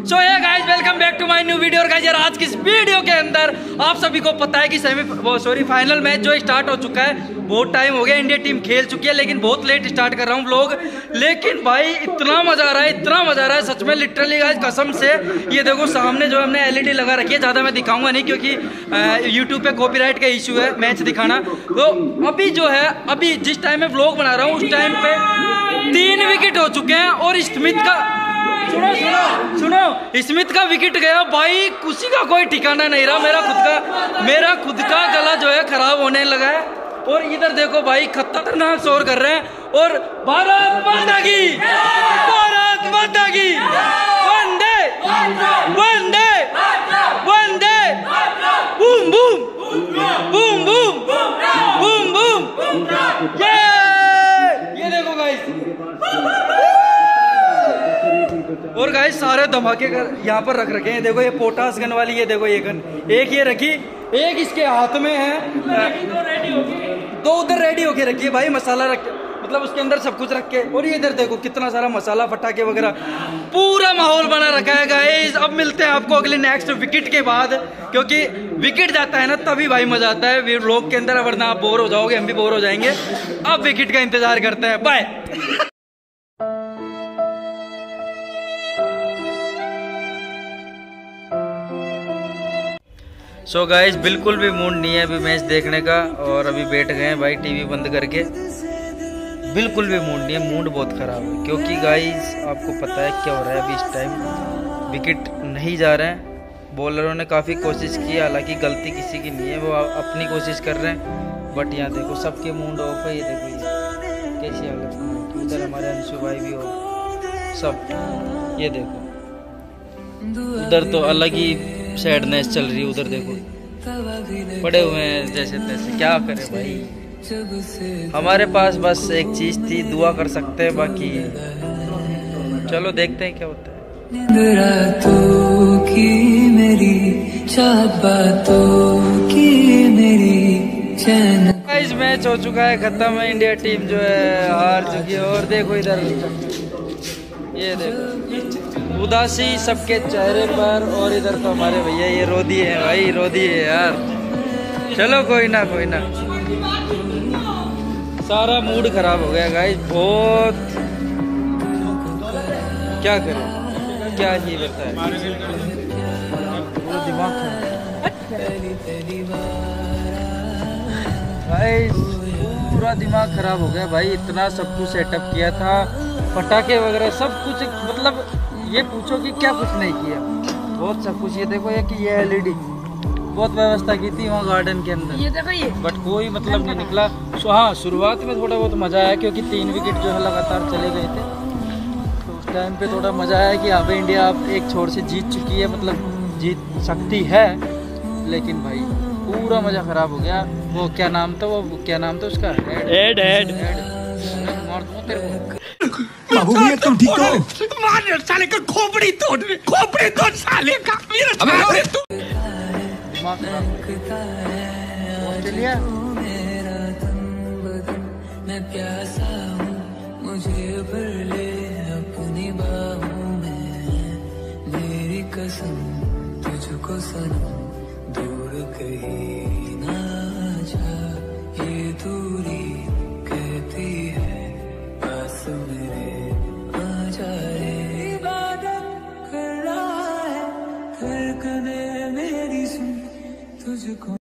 So hey guys, welcome back to my new video. और guys यार, आज की इस वीडियो के अंदर आप सभी को पता है कि फाइनल मैच जो स्टार्ट हो चुका है। बहुत टाइम हो गया, इंडिया टीम खेल चुकी है, लेकिन बहुत लेट स्टार्ट कर रहा हूँ व्लॉग। लेकिन भाई इतना मजा आ रहा है, इतना मजा आ रहा है सच में, लिटरली गाइस कसम से। ये देखो सामने जो हमने LED लगा रखी है, ज्यादा मैं दिखाऊंगा नहीं क्योंकि यूट्यूब पे कॉपीराइट का इशू है मैच दिखाना। तो अभी जो है, अभी जिस टाइम में व्लॉग बना रहा हूँ उस टाइम पे 3 विकेट हो चुके हैं। और स्मिथ का सुनो स्मिथ का विकेट गया भाई, खुशी का कोई ठिकाना नहीं रहा। मेरा खुद का गला जो है खराब होने लगा है। और इधर देखो भाई, खतरनाक शोर कर रहे हैं। और भारत माता की, भारत माता की, वंदे वंदे वंदे, boom boom boom boom boom boom. ये देखो गाइस, और गाइस सारे धमाके यहाँ पर रख रखे हैं। देखो ये पोटास गन वाली, ये देखो ये गन, एक ये रखी, एक इसके हाथ में है, दो उधर रेडी होके रखी है भाई, मसाला रख, मतलब उसके अंदर सब कुछ रख के। और ये इधर देखो कितना सारा मसाला, फटाके वगैरह, पूरा माहौल बना रखा है गाइस। अब मिलते हैं आपको अगले नेक्स्ट विकेट के बाद, क्योंकि विकेट जाता है ना तभी भाई मजा आता है व्लॉग के अंदर, वरना आप बोर हो जाओगे, हम भी बोर हो जाएंगे। अब विकेट का इंतजार करते हैं, बाय। सो गाइस, बिल्कुल भी मूड नहीं है अभी मैच देखने का, और अभी बैठ गए हैं भाई टीवी बंद करके। बिल्कुल भी मूड नहीं है, मूड बहुत ख़राब है। क्योंकि गाइस आपको पता है क्या हो रहा है अभी इस टाइम, विकेट नहीं जा रहे हैं। बॉलरों ने काफ़ी कोशिश की, हालांकि गलती किसी की नहीं है, वो अपनी कोशिश कर रहे हैं। बट यहाँ देखो सबके मूड ऑफ है। ये देखो ये कैसी हालत है, उधर हमारे अंशु भाई भी हो सब। ये देखो उधर तो अलग ही सैडनेस चल रही है, उधर देखो पड़े हुए हैं जैसे तैसे। क्या करे भाई, हमारे पास बस एक चीज थी, दुआ कर सकते हैं, बाकी चलो देखते हैं क्या होता है। रातों की मेरी बातों की मेरी चैन। इस मैच हो चुका है खत्म है, इंडिया टीम जो है हार चुकी है। और देखो इधर, ये देखो उदासी सबके चेहरे पर। और इधर तो हमारे भैया ये रो दिए हैं भाई, रो दिए यार। चलो कोई ना कोई ना, सारा मूड खराब हो गया गाइस बहुत। क्या करें, क्या ही बताएं, दिमाग गाइस, पूरा दिमाग खराब हो गया भाई। इतना सब कुछ सेटअप किया था, पटाखे वगैरह सब कुछ, मतलब ये पूछो कि क्या कुछ नहीं किया, बहुत सब कुछ। ये देखो ये LED बहुत व्यवस्था की थी वहाँ गार्डन के अंदर, ये देखो ये, बट कोई मतलब नहीं निकला। हाँ शुरुआत में थोड़ा बहुत मजा आया, क्योंकि 3 विकेट जो है लगातार चले गए थे, तो उस टाइम पे थोड़ा मजा आया कि यहाँ पे इंडिया अब एक छोर से जीत चुकी है, मतलब जीत सकती है। लेकिन भाई पूरा मजा खराब हो गया। वो क्या नाम था, उसका हेड बाबू भैया तुम ठीक हो? मार साले का खोपड़ी तोड़ साले का। ऑस्ट्रेलिया मैं प्यासा हूँ, मुझे भर ले अपनी बाहों में, मेरी कसम तुझको सनम, दूर कहीं ना जा। ये दूरी कहती है पास मेरे आ जा रे। इबादत कर रहा है धड़कने मेरी, सुन तुझको।